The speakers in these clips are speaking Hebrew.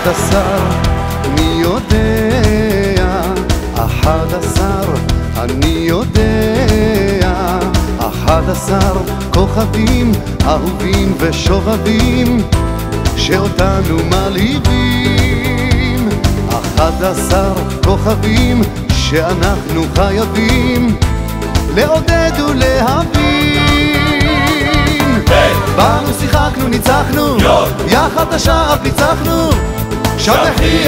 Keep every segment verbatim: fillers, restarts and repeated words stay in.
עשר, אני יודע, אחד עשר, אני יודע, אחד עשר כוכבים אהובים ושובבים שאותנו מלהיבים, אחד עשר כוכבים שאנחנו חייבים לעודד ולהבין. באנו, שיחקנו, ניצחנו, יחד השער פיצחנו, שבחי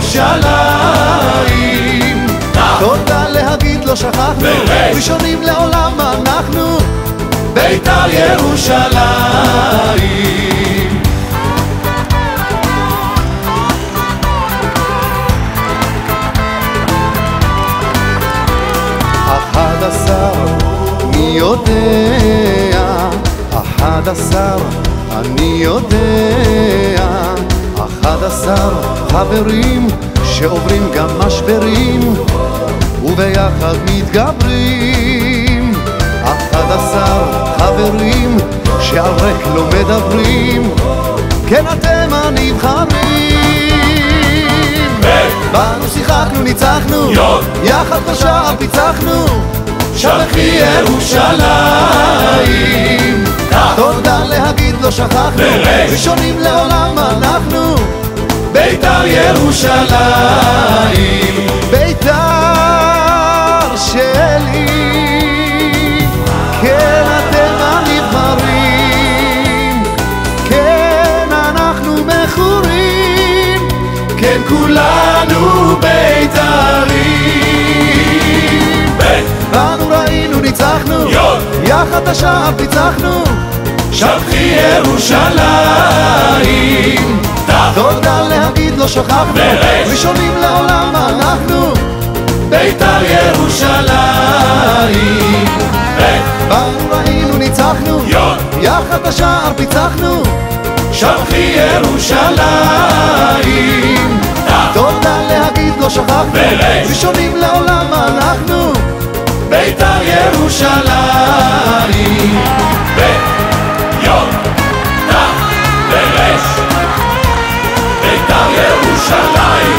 ירושלים. תודה להגיד לא שכחנו, ראשונים לעולם אנחנו, בית"ר ירושלים. אחד עשר, אני יודע, אחד עשר, אני יודע, אחד עשר חברים שעוברים גם משברים וביחד מתגברים, אחד עשר חברים שעל ריק לא מדברים, כן אתם הנבחרים. באנו, שיחקנו, ניצחנו, יחד בשער פיצחנו, שבחי ירושלים. תודה להגיד לא שכחנו, ראשונים לעולם אנחנו, בית"ר ירושלים. בית"ר שלי, כן אתם הנבחרים, כן אנחנו מכורים, כן כולנו בית"רים. באנו, ראינו, ניצחנו, יחד השער פיצחנו, שבחי ירושלים. תודה להגיד לא שכחנו, ראשונים לעולם אנחנו, בית"ר ירושלים. באנו, ראינו, ניצחנו, יחד השער פיצחנו, שבחי ירושלים. תודה להגיד לא שכחנו, ראשונים לעולם אנחנו, בית"ר ירושלים. ביום תח ברש, בית"ר ירושלים.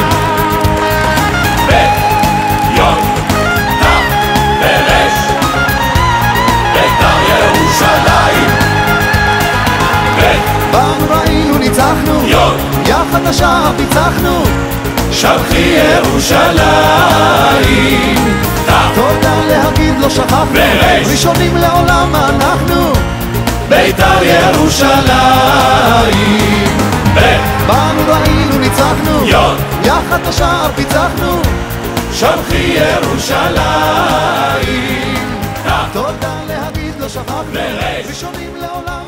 ביום תח ברש, בית"ר ירושלים. באנו, ראינו, ניצחנו, יחד השער פיצחנו, שבחי ירושלים. תודה להגיד לא שכחנו, ראשונים לעולם אנחנו, בית"ר ירושלים. באנו, ראינו, ניצחנו, יחד השער פיצחנו, שבחי ירושלים. תודה להגיד לא שכחנו, ראשונים לעולם